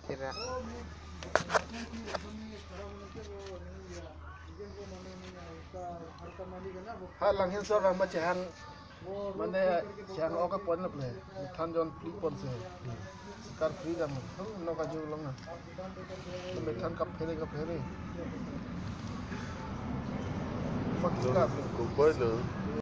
kira. Langhin so rama chahan mane chahan oka pon ple than jon free pon se kar free jam no ka ju long na me than ka phele Kumpul